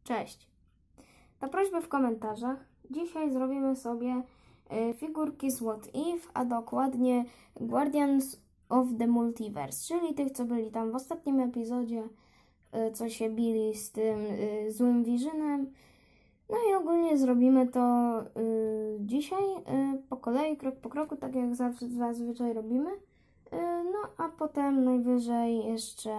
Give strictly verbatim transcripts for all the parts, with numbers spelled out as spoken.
Cześć! Na prośbę w komentarzach dzisiaj zrobimy sobie y, figurki z What If, a dokładnie Guardians of the Multiverse, czyli tych, co byli tam w ostatnim epizodzie, y, co się bili z tym y, złym Visionem. No i ogólnie zrobimy to y, dzisiaj y, po kolei, krok po kroku, tak jak zawsze zazwyczaj robimy. Y, no a potem najwyżej jeszcze...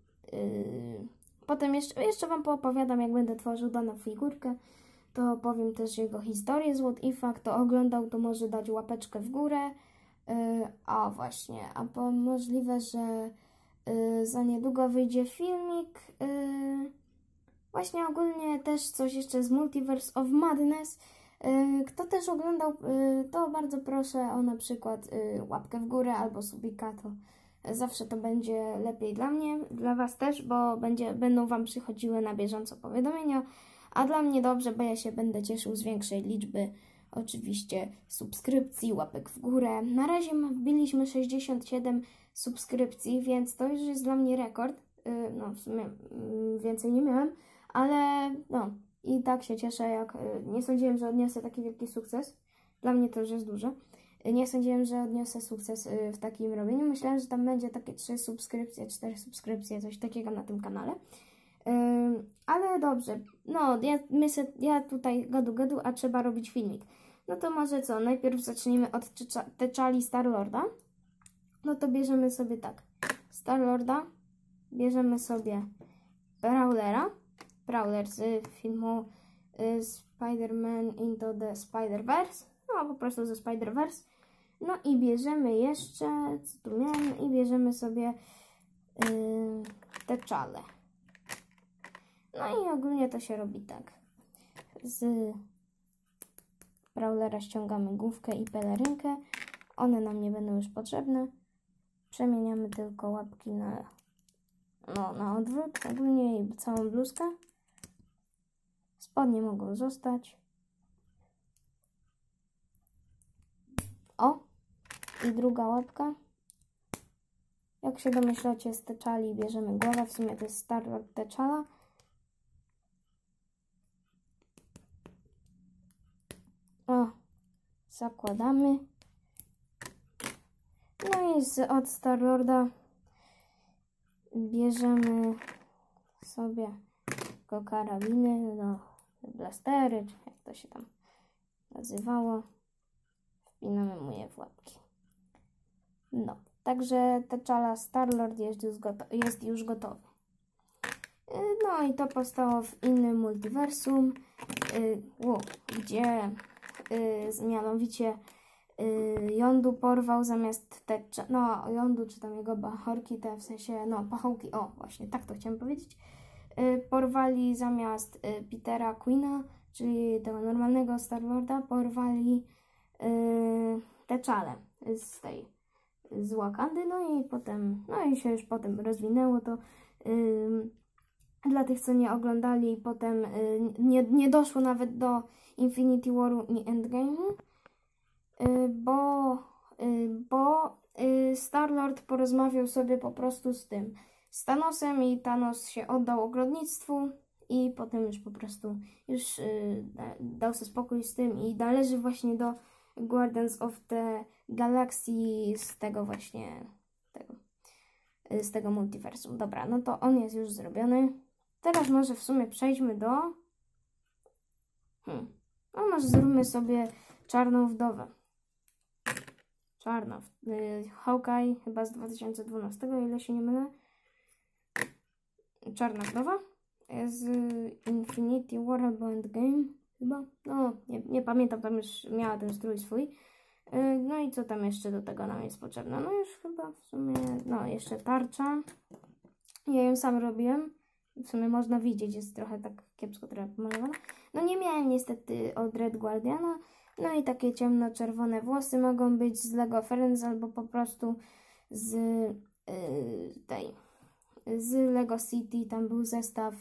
Y, Potem jeszcze, jeszcze Wam poopowiadam, jak będę tworzył daną figurkę. To opowiem też jego historię z What If'a. Kto oglądał, to może dać łapeczkę w górę. Yy, a właśnie, a po możliwe, że yy, za niedługo wyjdzie filmik. Yy, właśnie ogólnie też coś jeszcze z Multiverse of Madness. Yy, kto też oglądał, yy, to bardzo proszę o na przykład yy, łapkę w górę albo subika, to zawsze to będzie lepiej dla mnie, dla Was też, bo będzie, będą Wam przychodziły na bieżąco powiadomienia, a dla mnie dobrze, bo ja się będę cieszył z większej liczby, oczywiście, subskrypcji, łapek w górę. Na razie wbiliśmy sześćdziesiąt siedem subskrypcji, więc to już jest dla mnie rekord. No, w sumie więcej nie miałem, ale no, i tak się cieszę, jak nie sądziłem, że odniosę taki wielki sukces. Dla mnie to już jest duże. Nie sądziłem, że odniosę sukces w takim robieniu. Myślałem, że tam będzie takie trzy subskrypcje, cztery subskrypcje, coś takiego na tym kanale. Yy, ale dobrze, no ja, my se, ja tutaj gadu gadu, a trzeba robić filmik. No to może co, najpierw zacznijmy od T'Challi Star-Lorda. No to bierzemy sobie tak, Star-Lorda, bierzemy sobie Prowlera, Prowler z filmu y, Spider-Man Into the Spider-Verse, no po prostu ze Spider-Verse. No i bierzemy jeszcze, co tu miałem, i bierzemy sobie yy, T'Challę. No i ogólnie to się robi tak. Z Prowlera ściągamy główkę i pelerynkę. One nam nie będą już potrzebne. Przemieniamy tylko łapki na, no, na odwrót. Ogólnie i całą bluzkę. Spodnie mogą zostać. O! I druga łapka. Jak się domyślacie, z T'Challi bierzemy głowę. W sumie to jest Star-Lord T'Challa. O! Zakładamy. No i z, od Star-Lorda bierzemy sobie tylko karabiny, no, blastery, czy jak to się tam nazywało. Wpinamy mu je w łapki. No, także T'Challa Star-Lord jest już gotowy. Jest już gotowy. No i to powstało w innym multiversum, yy, gdzie yy, mianowicie yy, Yondu porwał zamiast T'Challa, no Yondu czy tam jego bachorki, te w sensie, no pachołki, o właśnie, tak to chciałem powiedzieć, yy, porwali zamiast yy, Petera Quilla, czyli tego normalnego Star-Lorda, porwali Yy, T'Challę z tej z Wakandy, no i potem, no i się już potem rozwinęło to. Yy, dla tych, co nie oglądali, potem yy, nie, nie doszło nawet do Infinity Waru i Endgame'u, yy, bo, yy, bo yy, Star-Lord porozmawiał sobie po prostu z tym, z Thanosem, i Thanos się oddał ogrodnictwu i potem już po prostu już yy, dał sobie spokój z tym i należy właśnie do Guardians of the Galaxy z tego właśnie, tego, z tego multiversum. Dobra, no to on jest już zrobiony. Teraz może w sumie przejdźmy do... Hmm. No może zróbmy sobie Czarną Wdowę. Czarna. Yy, Hawkeye chyba z dwa tysiące dwunastego, ile się nie mylę. Czarna Wdowa. Z Infinity War albo Endgame. Chyba, no nie, nie pamiętam, tam już miała ten strój swój. Yy, no i co tam jeszcze do tego nam jest potrzebne? No już chyba w sumie, no jeszcze tarcza. Ja ją sam robiłem. W sumie można widzieć, jest trochę tak kiepsko trochę pomalowana. No nie miałem niestety od Red Guardiana. No i takie ciemno-czerwone włosy mogą być z Lego Friends albo po prostu z yy, tej, z Lego City. Tam był zestaw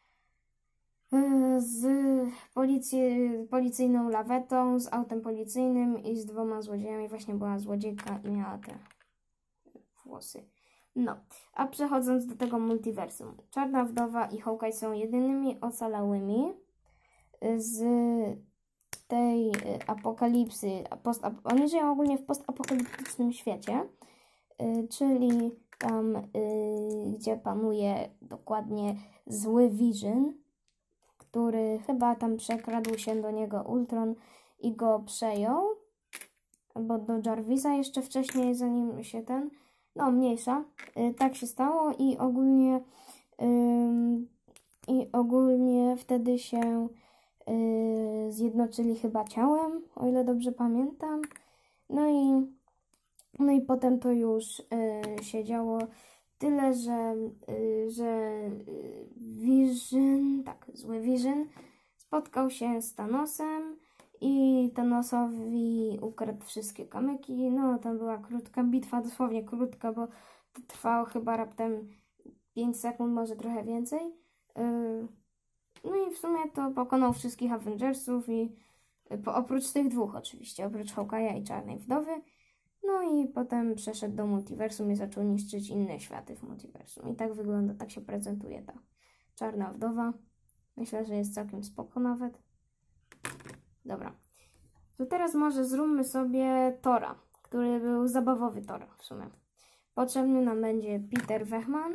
z policji, policyjną lawetą, z autem policyjnym i z dwoma złodziejami. Właśnie była złodziejka i miała te włosy No, a przechodząc do tego multiversum. Czarna Wdowa i Hawkeye są jedynymi ocalałymi z tej apokalipsy. Post Oni żyją ogólnie w postapokaliptycznym świecie, czyli tam, gdzie panuje dokładnie zły Vision, który chyba tam przekradł się do niego Ultron i go przejął. Albo do Jarvisa jeszcze wcześniej, zanim się ten... No, mniejsza. Yy, tak się stało i ogólnie yy, i ogólnie wtedy się yy, zjednoczyli chyba ciałem, o ile dobrze pamiętam. No i, no i potem to już yy, się działo. Tyle, że, yy, że yy, Vision, tak, zły Vision spotkał się z Thanosem i Thanosowi ukradł wszystkie kamyki. No, tam była krótka bitwa, dosłownie krótka, bo to trwało chyba raptem pięć sekund, może trochę więcej. Yy, no i w sumie to pokonał wszystkich Avengersów i po, oprócz tych dwóch oczywiście, oprócz Hawkeye'a i Czarnej Wdowy. No i potem przeszedł do multiversum i zaczął niszczyć inne światy w multiversum. I tak wygląda, tak się prezentuje ta Czarna Wdowa. Myślę, że jest całkiem spoko nawet. Dobra. To teraz może zróbmy sobie Tora, który był zabawowy Tor w sumie. Potrzebny nam będzie Peter Venkman,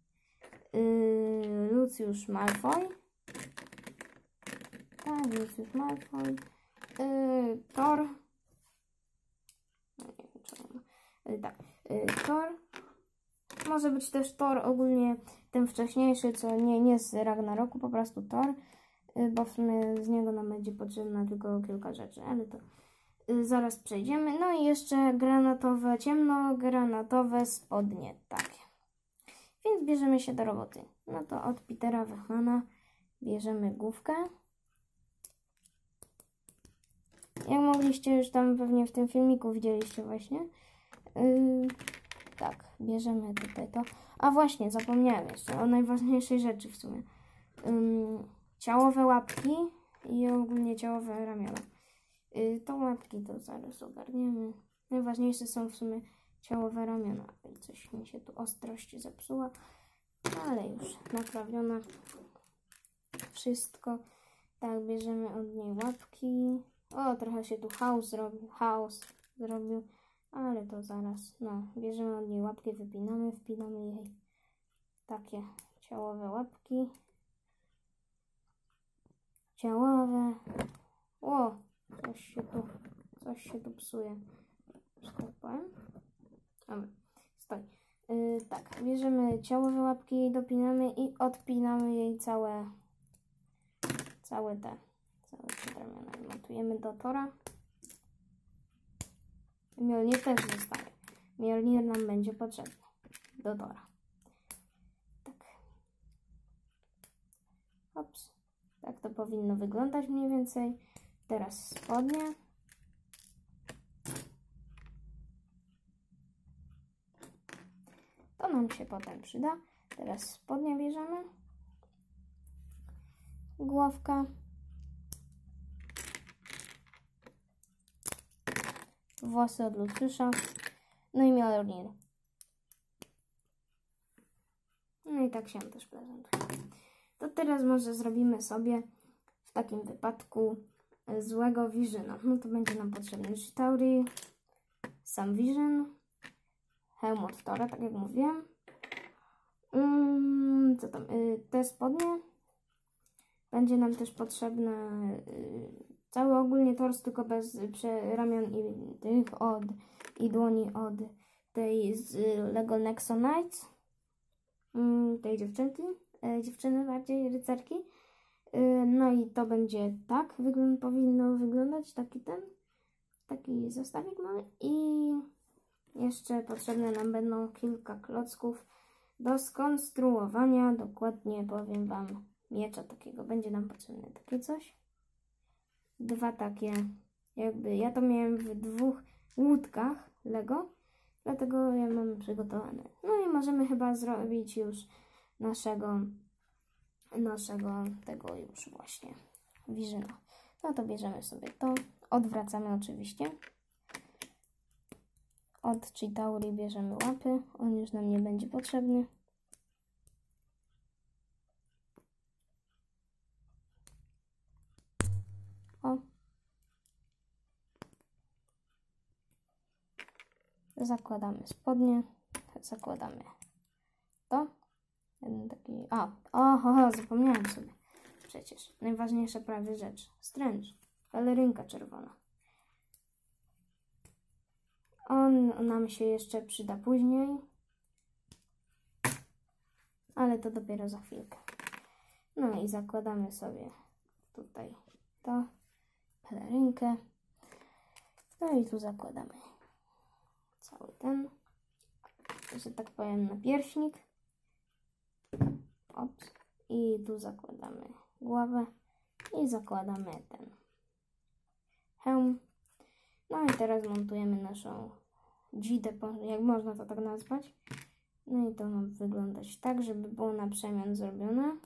yy, Lucius Malfoy. Tak, Lucius Malfoy. Yy, Thor. No nie wiem, czemu. Yy, tak, yy, Thor. Może być też Thor ogólnie ten wcześniejszy, co nie, nie z Ragnaroku, po prostu Thor. Yy, bo w sumie z niego nam będzie potrzebna tylko kilka rzeczy, ale to yy, zaraz przejdziemy. No i jeszcze granatowe, ciemnogranatowe spodnie takie. Więc bierzemy się do roboty. No to od Petera Venkmana bierzemy główkę. Jak mogliście już tam pewnie w tym filmiku widzieliście właśnie. Yy, tak, bierzemy tutaj to. A właśnie, zapomniałem jeszcze o najważniejszej rzeczy w sumie. Yy, ciałowe łapki i ogólnie ciałowe ramiona. Yy, to łapki to zaraz ogarniemy. Najważniejsze są w sumie ciałowe ramiona. Coś mi się tu ostrość zepsuła, ale już naprawione. Wszystko. Tak, bierzemy od niej łapki. O, trochę się tu chaos zrobił, chaos zrobił, ale to zaraz. No, bierzemy od niej łapki, wypinamy, wpinamy jej takie ciałowe łapki. Ciałowe. O, coś się tu, coś się tu psuje. Że tak powiem. Dobra, stoi. Yy, tak, bierzemy ciałowe łapki, dopinamy i odpinamy jej całe, całe te. Całe przedramiona i montujemy do Tora. Mjolnir też zostaje. Mjolnir nam będzie potrzebny do Tora. Tak. Ops. Tak to powinno wyglądać mniej więcej. Teraz spodnie. To nam się potem przyda. Teraz spodnie bierzemy. Głowka. Włosy od Luciusza. No i Mjolnir. No i tak się też prezentuje. To teraz może zrobimy sobie w takim wypadku złego Visiona. No to będzie nam potrzebny Chitauri, sam Vision, hełm od Tora, tak jak mówiłem. Um, co tam? Y, te spodnie. Będzie nam też potrzebne y, cały ogólnie tors, tylko bez ramion i tych od i dłoni od tej z Lego Nexonites, mm, tej dziewczynki, e, dziewczyny bardziej, rycerki. Y, no i to będzie tak, wygląd powinno wyglądać, taki ten, taki zestawik mamy i jeszcze potrzebne nam będą kilka klocków do skonstruowania, dokładnie powiem Wam, miecza takiego, będzie nam potrzebne takie coś. Dwa takie, jakby, ja to miałem w dwóch łódkach Lego, dlatego ja mam przygotowane. No i możemy chyba zrobić już naszego, naszego tego już właśnie Visiona. No to bierzemy sobie to, odwracamy oczywiście. Od Chitauri bierzemy łapy. On już nam nie będzie potrzebny. O. Zakładamy spodnie. Zakładamy to. Jeden taki... A, oho, zapomniałem sobie. Przecież najważniejsza prawie rzecz. Stręcz. Pelerynka czerwona. On nam się jeszcze przyda później. Ale to dopiero za chwilkę. No i zakładamy sobie tutaj to. Pelerynkę. No i tu zakładamy cały ten, że tak powiem, napierśnik. Ops. I tu zakładamy głowę i zakładamy ten hełm. No i teraz montujemy naszą dzidę, jak można to tak nazwać. No i to ma wyglądać tak, żeby było na przemian zrobione.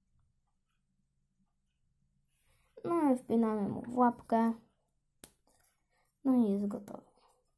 No i wpinamy mu w łapkę. No i jest gotowy.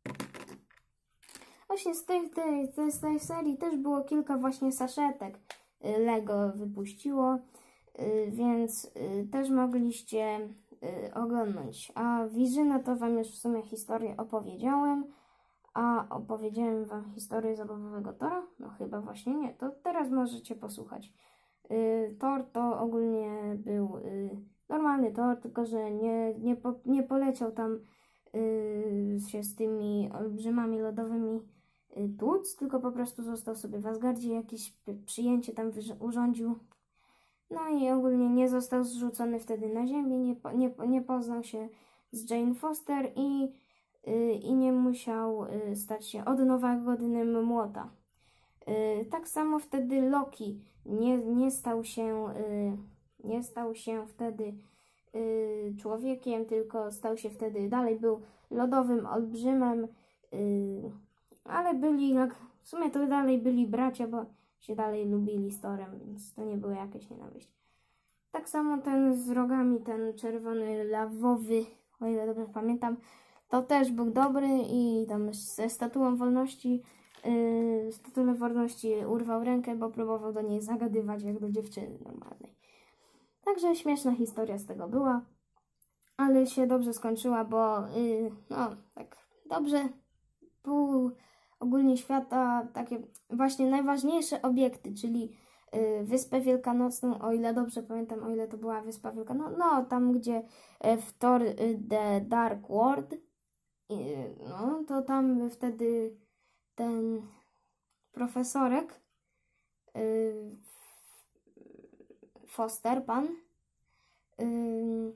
Właśnie z tej, tej, tej, z tej serii też było kilka właśnie saszetek. Lego wypuściło, więc też mogliście oglądnąć. A Wirzyna to wam już w sumie historię opowiedziałem. A opowiedziałem wam historię zabawowego Tora? No chyba właśnie nie. To teraz możecie posłuchać. Thor to ogólnie był normalny Thor, tylko że nie, nie, po, nie poleciał tam się z tymi olbrzymami lodowymi tłuc, tylko po prostu został sobie w Asgardzie, jakieś przyjęcie tam urządził. No i ogólnie nie został zrzucony wtedy na ziemię, nie, nie, nie poznał się z Jane Foster i, yy, i nie musiał yy, stać się od nowego dnym młota. Yy, tak samo wtedy Loki nie, nie stał się yy, nie stał się wtedy yy, człowiekiem, tylko stał się wtedy, dalej był lodowym olbrzymem, yy, ale byli, jak w sumie to dalej byli bracia, bo się dalej lubili z Thorem, więc to nie było jakieś nienawiść. Tak samo ten z rogami, ten czerwony lawowy, o ile dobrze pamiętam, to też był dobry i tam ze statuą wolności, yy, statuą wolności urwał rękę, bo próbował do niej zagadywać jak do dziewczyny normalnej. Także śmieszna historia z tego była, ale się dobrze skończyła, bo yy, no tak dobrze pół ogólnie świata, takie właśnie najważniejsze obiekty, czyli y, Wyspę Wielkanocną, o ile dobrze pamiętam, o ile to była Wyspa Wielkanocna, no tam gdzie y, w Thor y, The Dark World, y, no to tam wtedy ten profesorek y, Foster, pan, y,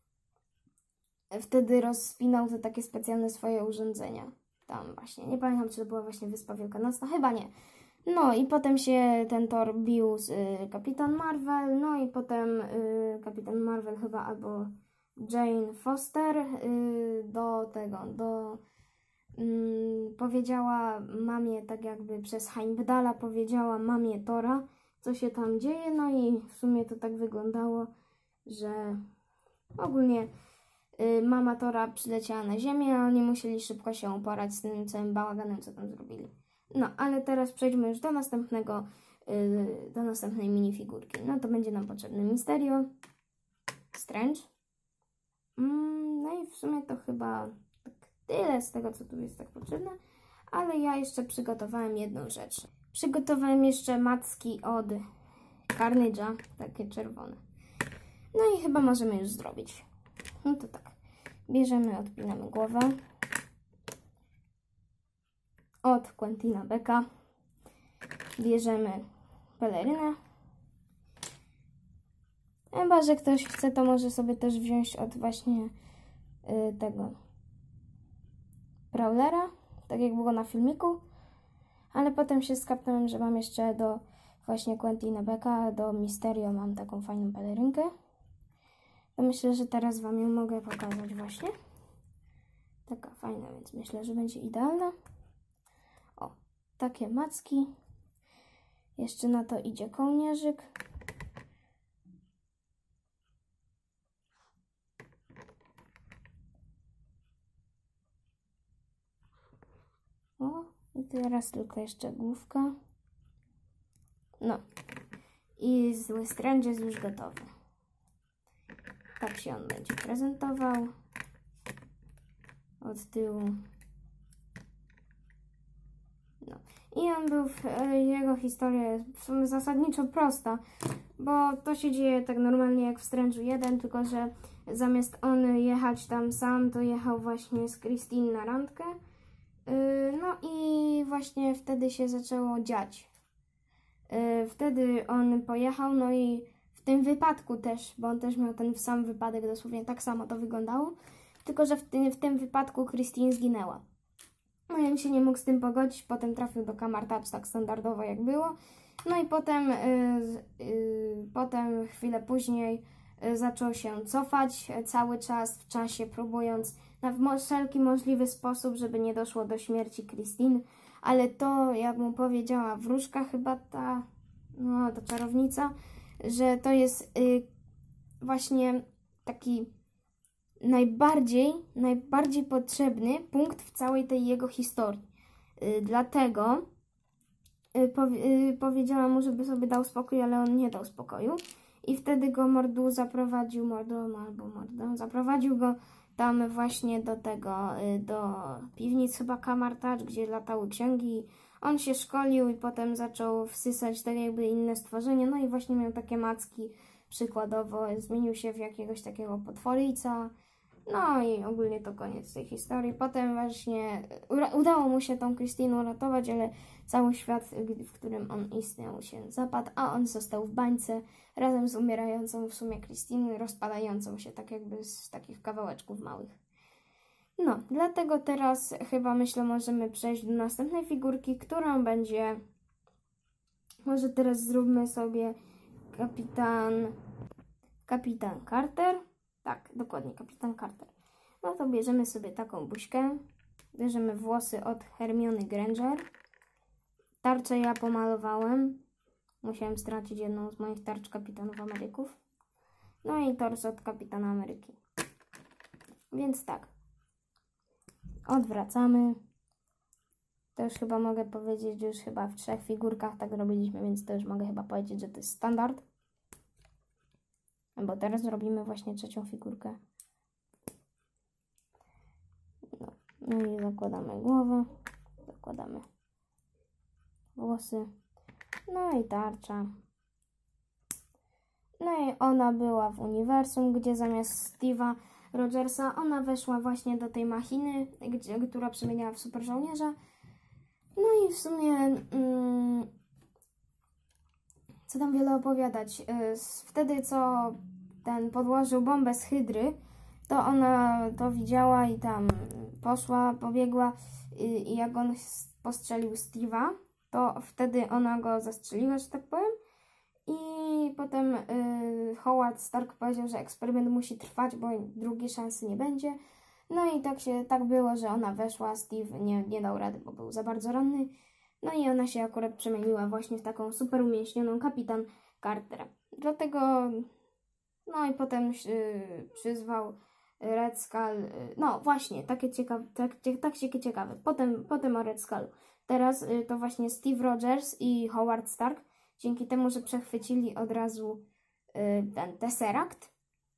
wtedy rozspinał te takie specjalne swoje urządzenia. Tam właśnie, nie pamiętam, czy to była właśnie Wyspa Wielkanocna, chyba nie. No i potem się ten Thor bił z y, Kapitan Marvel, no i potem y, Kapitan Marvel chyba albo Jane Foster y, do tego, do y, powiedziała mamie, tak jakby przez Heimdalla powiedziała mamie Thora, co się tam dzieje, no i w sumie to tak wyglądało, że ogólnie mama Thora przyleciała na ziemię, a oni musieli szybko się uporać z tym całym bałaganem, co tam zrobili. No, ale teraz przejdźmy już do następnego, yy, do następnej minifigurki. No to będzie nam potrzebny Mysterio, Strange. Mm, no i w sumie to chyba tak tyle z tego, co tu jest tak potrzebne. Ale ja jeszcze przygotowałem jedną rzecz. Przygotowałem jeszcze macki od Carnage'a, takie czerwone. No i chyba możemy już zrobić. No to tak. Bierzemy, odpinamy głowę. Od Quentina Becka. Bierzemy pelerynę. Chyba że ktoś chce, to może sobie też wziąć od właśnie yy, tego Prowlera, tak jak było na filmiku. Ale potem się skapnąłem, że mam jeszcze do właśnie Quentina Becka, do Mysterio mam taką fajną pelerynkę. To myślę, że teraz wam ją mogę pokazać właśnie. Taka fajna, więc myślę, że będzie idealna. O, takie macki. Jeszcze na to idzie kołnierzyk. O. teraz tylko jeszcze główka. No. I zły Strange jest już gotowy. Tak się on będzie prezentował. Od tyłu. No. I on był, w, jego historia jest w sumie zasadniczo prosta, bo to się dzieje tak normalnie jak w Strange'u jeden, tylko że zamiast on jechać tam sam, to jechał właśnie z Christine na randkę. Yy, no i właśnie wtedy się zaczęło dziać. Yy, wtedy on pojechał, no i w tym wypadku też, bo on też miał ten sam wypadek, dosłownie tak samo to wyglądało, tylko że w tym, w tym wypadku Christine zginęła. No i on się nie mógł z tym pogodzić, potem trafił do Camartage, tak standardowo jak było. No i potem, yy, yy, potem chwilę później yy, zaczął się cofać cały czas w czasie, próbując na wszelki możliwy sposób, żeby nie doszło do śmierci Christine. Ale to, jak mu powiedziała wróżka chyba ta, no ta czarownica, że to jest yy, właśnie taki najbardziej, najbardziej potrzebny punkt w całej tej jego historii. Yy, dlatego yy, powi yy, powiedziała mu, żeby sobie dał spokój, ale on nie dał spokoju. I wtedy go Mordu zaprowadził, Mordu albo Mordu, zaprowadził go tam właśnie do tego, yy, do piwnic chyba Camartage, gdzie latały księgi. On się szkolił i potem zaczął wsysać tak jakby inne stworzenie. No i właśnie miał takie macki, przykładowo zmienił się w jakiegoś takiego potworyjca. No i ogólnie to koniec tej historii. Potem właśnie udało mu się tą Christine uratować, ale cały świat, w którym on istniał, się zapadł, a on został w bańce razem z umierającą w sumie Christine, rozpadającą się tak jakby z takich kawałeczków małych. No, dlatego teraz chyba myślę możemy przejść do następnej figurki, którą będzie... Może teraz zróbmy sobie kapitan... Kapitan Carter. Tak, dokładnie, kapitan Carter. No to bierzemy sobie taką buźkę. Bierzemy włosy od Hermiony Granger. Tarczę ja pomalowałem. Musiałem stracić jedną z moich tarcz Kapitanów Ameryków. No i tors od Kapitana Ameryki. Więc tak. Odwracamy. To już chyba mogę powiedzieć, że już chyba w trzech figurkach tak robiliśmy, więc to już mogę chyba powiedzieć, że to jest standard. Bo teraz robimy właśnie trzecią figurkę. No, no i zakładamy głowę. Zakładamy włosy. No i tarcza. No i ona była w uniwersum, gdzie zamiast Steve'a Rogersa ona weszła właśnie do tej machiny, gdzie, która przemieniała w super żołnierza. No i w sumie mm, co tam wiele opowiadać. Wtedy co ten podłożył bombę z hydry, to ona to widziała i tam poszła, pobiegła i, i jak on postrzelił Steve'a, to wtedy ona go zastrzeliła, że tak powiem. I potem y, Howard Stark powiedział, że eksperyment musi trwać, bo drugiej szansy nie będzie. No i tak się tak było, że ona weszła, Steve nie, nie dał rady, bo był za bardzo ranny. No i ona się akurat przemieniła właśnie w taką super umięśnioną kapitan Cartera. Dlatego, no i potem y, przyzwał Red Skull. Y, no właśnie, takie ciekawe, tak, tak ciekawe. Potem, potem o Red Skull. Teraz y, to właśnie Steve Rogers i Howard Stark, dzięki temu, że przechwycili od razu y, ten Tesseract,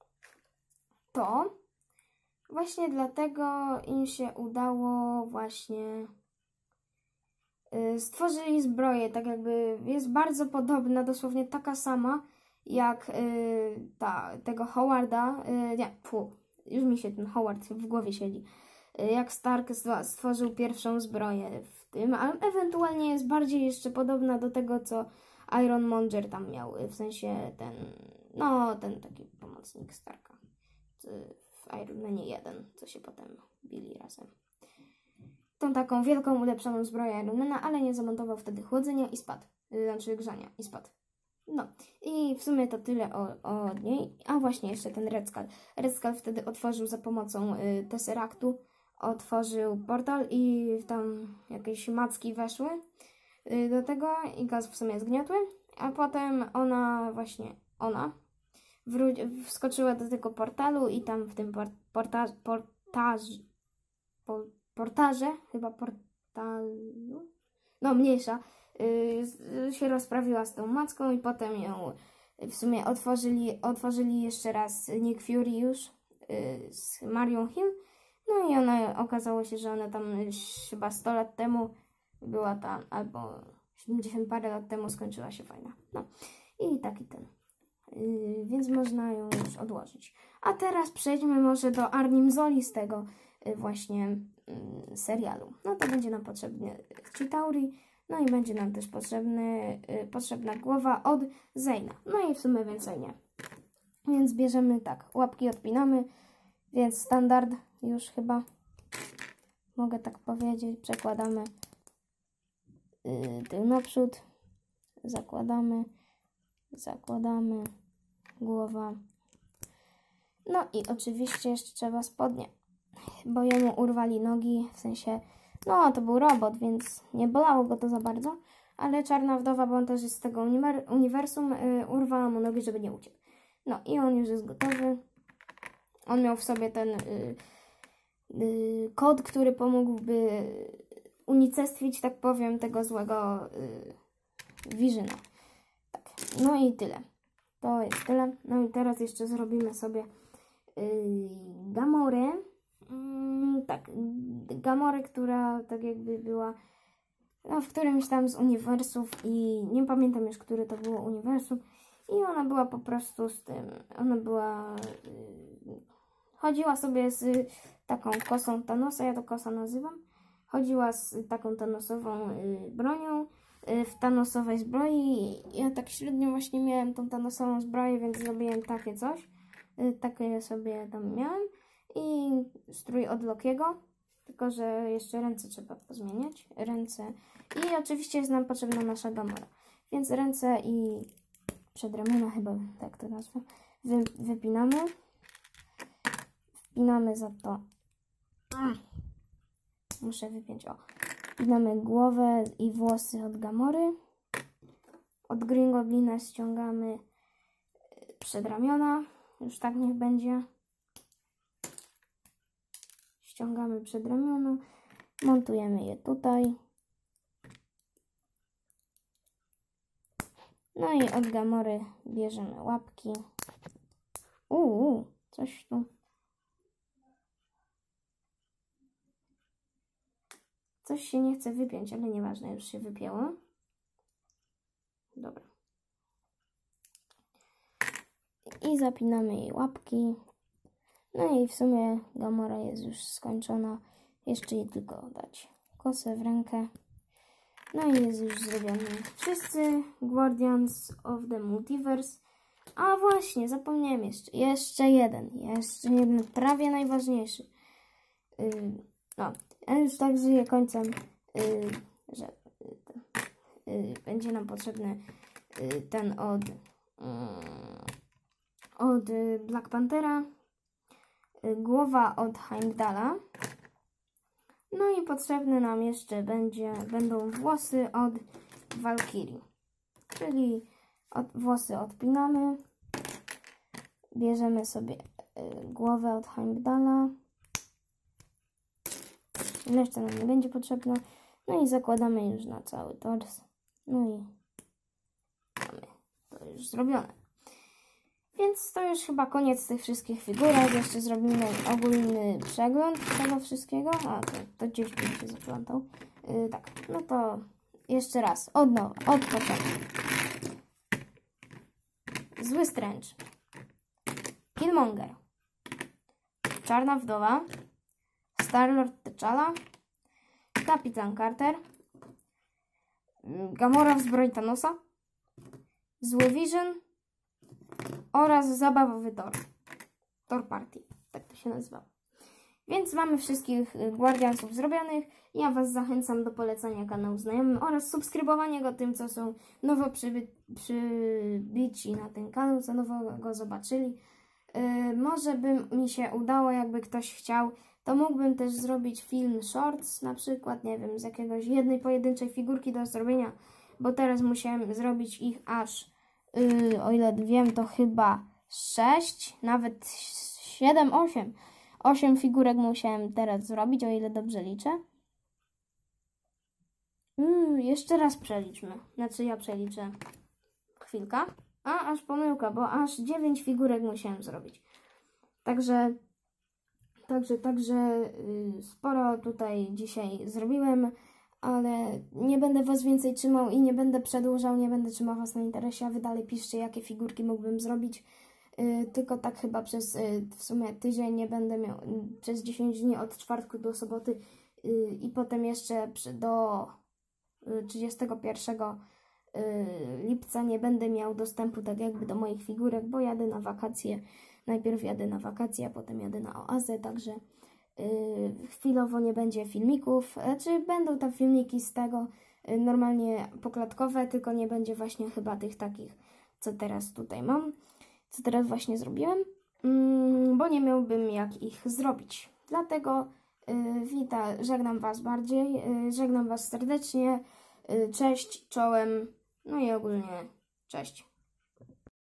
to właśnie dlatego im się udało właśnie y, stworzyli zbroję, tak jakby jest bardzo podobna, dosłownie taka sama jak y, ta, tego Howarda, y, nie, pu, już mi się ten Howard w głowie siedzi, y, jak Stark stworzył pierwszą zbroję w tym, a ewentualnie jest bardziej jeszcze podobna do tego, co Iron Monger tam miał, w sensie ten, no ten taki pomocnik Starka w Iron Manie jeden, co się potem bili razem. Tą taką wielką, ulepszoną zbroję Ironmana, ale nie zamontował wtedy chłodzenia i spadł, znaczy grzania i spadł. No i w sumie to tyle o, o niej. A właśnie jeszcze ten Red Skull. Red Skull wtedy otworzył za pomocą y, Tesseractu, otworzył portal i tam jakieś macki weszły y, do tego i gaz w sumie zgniotły. A potem ona właśnie, ona wró- wskoczyła do tego portalu i tam w tym por- porta- portaż, por- portarze, chyba portalu, no mniejsza, yy, się rozprawiła z tą macką i potem ją w sumie otworzyli, otworzyli jeszcze raz Nick Fury już yy, z Marią Hill. No i ona, okazało się, że ona tam chyba sto lat temu była tam, albo siedemdziesiąt parę lat temu skończyła się wojna. No i taki ten. Yy, więc można ją już odłożyć. A teraz przejdźmy może do Arnim Zoli z tego yy, właśnie yy, serialu. No to będzie nam potrzebny Chitauri, no i będzie nam też potrzebny, yy, potrzebna głowa od Zayna. No i w sumie więcej nie. Więc bierzemy tak, łapki odpinamy, więc standard już chyba, mogę tak powiedzieć, przekładamy yy, tył naprzód, zakładamy, zakładamy, głowa. No i oczywiście jeszcze trzeba spodnie, bo jemu urwali nogi, w sensie, no to był robot, więc nie bolało go to za bardzo, ale Czarna Wdowa, bo on też jest z tego uniwersum, yy, urwała mu nogi, żeby nie uciekł. No i on już jest gotowy. On miał w sobie ten yy, yy, kod, który pomógłby unicestwić, tak powiem, tego złego yy, Visiona. Tak. No i tyle. To jest tyle. No i teraz jeszcze zrobimy sobie yy, Gamorę. Yy, tak, Gamorę, która tak jakby była no, w którymś tam z uniwersów i nie pamiętam już, które to było uniwersum. I ona była po prostu z tym, ona była, yy, chodziła sobie z taką kosą Thanosa, ja to kosa nazywam. Chodziła z taką Thanosową yy, bronią, yy, w Thanosowej zbroi. Ja tak średnio właśnie miałem tą Thanosową zbroję, więc zrobiłem takie coś. Yy, takie sobie tam miałem. I strój od Lokiego, tylko że jeszcze ręce trzeba pozmieniać. Ręce. I oczywiście jest nam potrzebna nasza Gamora. Więc ręce i przedramiona, chyba tak to nazwę, Wy, wypinamy. Wpinamy za to. Muszę wypiąć, o. Wpinamy głowę i włosy od Gamory. Od Green Goblina ściągamy przedramiona. Już tak niech będzie. Ściągamy przedramiona. Montujemy je tutaj. No i od Gamory bierzemy łapki. Uuu, coś tu. Coś się nie chce wypiąć, ale nieważne, już się wypięło. Dobra. I zapinamy jej łapki. No i w sumie Gamora jest już skończona. Jeszcze jej tylko dać kosę w rękę. No i jest już zrobiony. Wszyscy Guardians of the Multiverse. A właśnie, zapomniałem jeszcze. Jeszcze jeden. Jeszcze jeden, prawie najważniejszy. Yy, no, ja już tak żyję końcem, yy, że yy, yy, będzie nam potrzebny yy, ten od, yy, od Black Panthera. Yy, głowa od Heimdalla. No i potrzebne nam jeszcze będzie, będą włosy od Valkyrii. Czyli od, włosy odpinamy. Bierzemy sobie y, głowę od Heimdalla. Reszta nam nie będzie potrzebna. No i zakładamy już na cały tors. No i mamy to już zrobione. Więc to już chyba koniec tych wszystkich figurek. Jeszcze zrobimy ogólny przegląd tego wszystkiego. A, to, to gdzieś tu się zaplątał. Yy, tak, no to jeszcze raz. Od nowa, od początku. Zły Strange. Killmonger. Czarna Wdowa. Star-Lord T'Challa. Kapitan Carter. Gamora w zbroi Thanosa. Zły Vision. Oraz zabawowy Thor. Thor Party. Tak to się nazywa. Więc mamy wszystkich Guardiansów zrobionych. Ja Was zachęcam do polecania kanału znajomym oraz subskrybowania go tym, co są nowo przyby przybici na ten kanał, co nowo go zobaczyli. Yy, może by mi się udało, jakby ktoś chciał, to mógłbym też zrobić film shorts, na przykład, nie wiem, z jakiegoś jednej pojedynczej figurki do zrobienia, bo teraz musiałem zrobić ich aż, yy, o ile wiem, to chyba sześć, nawet siedem, osiem. osiem figurek musiałem teraz zrobić, o ile dobrze liczę. Mm, jeszcze raz przeliczmy. Znaczy ja przeliczę. Chwilka. A, aż pomyłka, bo aż dziewięć figurek musiałem zrobić. Także, także, także yy, sporo tutaj dzisiaj zrobiłem, ale nie będę Was więcej trzymał i nie będę przedłużał, nie będę trzymał Was na interesie, a Wy dalej piszcie, jakie figurki mógłbym zrobić. Yy, tylko tak chyba przez yy, w sumie tydzień nie będę miał, yy, przez dziesięć dni od czwartku do soboty yy, i potem jeszcze przy, do yy, trzydziestego pierwszego lipca nie będę miał dostępu tak jakby do moich figurek, bo jadę na wakacje. Najpierw jadę na wakacje, a potem jadę na oazę, także yy, chwilowo nie będzie filmików. Znaczy będą tam filmiki z tego yy, normalnie poklatkowe, tylko nie będzie właśnie chyba tych takich, co teraz tutaj mam, co teraz właśnie zrobiłem, yy, bo nie miałbym jak ich zrobić. Dlatego yy, witam, żegnam Was bardziej, yy, żegnam Was serdecznie, yy, cześć, czołem. No i ogólnie cześć.